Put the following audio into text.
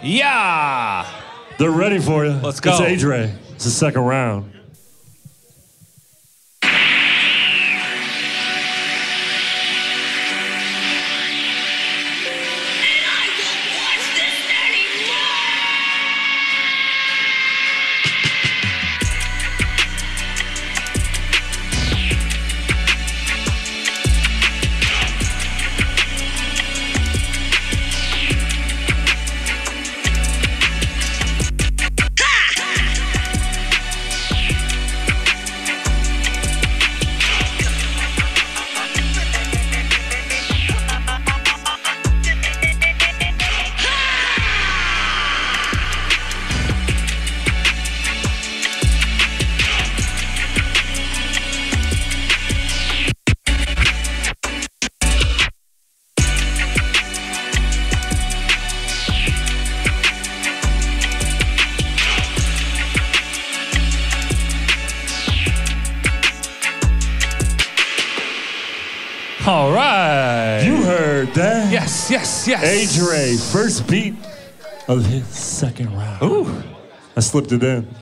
Yeah! They're ready for you. Let's go. It's Adre. It's the second round. All right. You heard that? Yes, yes, yes. Adre, first beat of his second round. Ooh. I slipped it in.